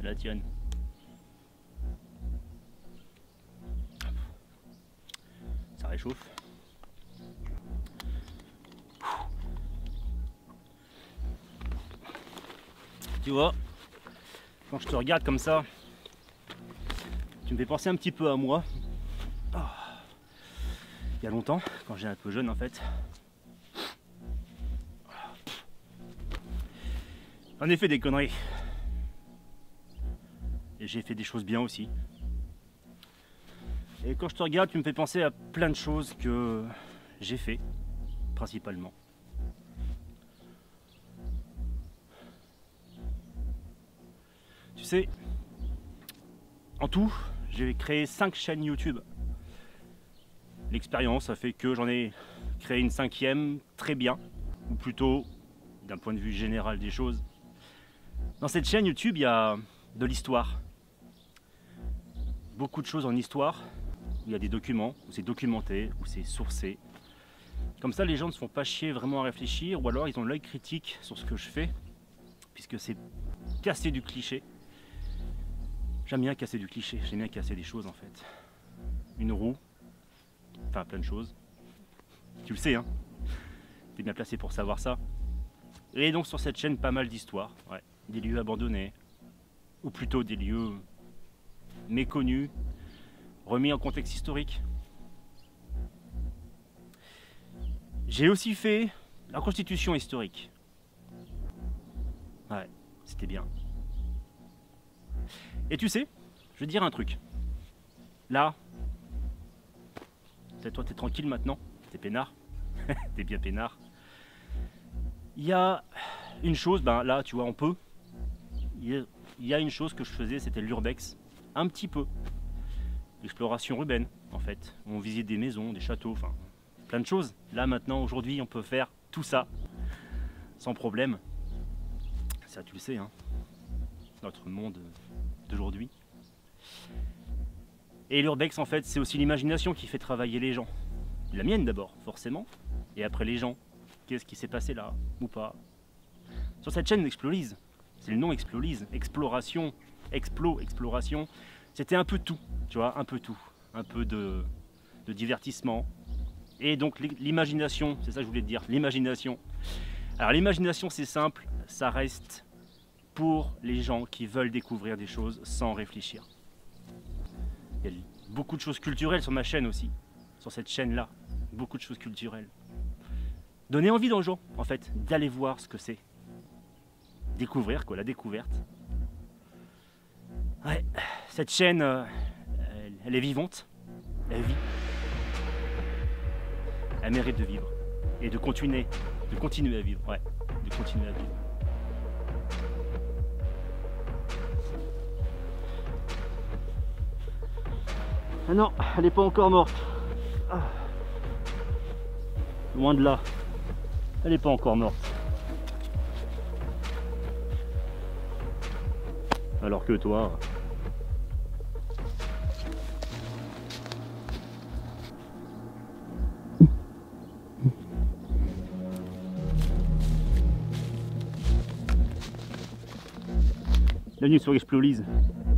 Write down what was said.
la tienne. Ça réchauffe. Tu vois, quand je te regarde comme ça, tu me fais penser un petit peu à moi. Oh. Il y a longtemps, quand j'étais un peu jeune en fait. J'en ai fait des conneries. Et j'ai fait des choses bien aussi. Et quand je te regarde, tu me fais penser à plein de choses que j'ai fait, principalement. Tu sais, en tout, j'ai créé 5 chaînes YouTube. L'expérience a fait que j'en ai créé une 5e très bien, ou plutôt d'un point de vue général des choses. Dans cette chaîne YouTube, il y a de l'histoire. Beaucoup de choses en histoire, où il y a des documents, où c'est documenté, où c'est sourcé. Comme ça, les gens ne se font pas chier vraiment à réfléchir, ou alors ils ont l'œil critique sur ce que je fais, puisque c'est casser du cliché. J'aime bien casser du cliché, j'aime bien casser des choses en fait. Une roue, enfin plein de choses. Tu le sais, hein. T'es bien placé pour savoir ça. Et donc sur cette chaîne, pas mal d'histoires, ouais. Des lieux abandonnés, ou plutôt des lieux méconnus, remis en contexte historique. J'ai aussi fait la constitution historique. Ouais, c'était bien. Et tu sais, je vais te dire un truc. Là, toi t'es tranquille maintenant, t'es peinard, t'es bien peinard. Il y a une chose, ben là tu vois on peut. Il y a une chose que je faisais, c'était l'urbex, un petit peu. L'exploration urbaine en fait. On visite des maisons, des châteaux, enfin plein de choses. Là maintenant, aujourd'hui, on peut faire tout ça sans problème. Ça tu le sais, hein. Notre monde d'aujourd'hui. Et l'urbex en fait, c'est aussi l'imagination qui fait travailler les gens. La mienne d'abord, forcément. Et après les gens. Qu'est-ce qui s'est passé là, ou pas. Sur cette chaîne Explolise, c'est le nom Explolise, exploration, exploration. C'était un peu tout, tu vois, un peu tout. Un peu de divertissement. Et donc l'imagination, c'est ça que je voulais te dire, l'imagination. Alors l'imagination c'est simple, ça reste pour les gens qui veulent découvrir des choses sans réfléchir. Il y a beaucoup de choses culturelles sur ma chaîne aussi, sur cette chaîne-là, beaucoup de choses culturelles. Donner envie aux gens, en fait, d'aller voir ce que c'est. Découvrir, quoi, la découverte. Ouais, cette chaîne, elle est vivante, elle vit. Elle mérite de vivre et de continuer à vivre, ouais, de continuer à vivre. Ah non, elle n'est pas encore morte. Ah. Loin de là, elle n'est pas encore morte. Alors que toi... Bienvenue sur Explolise.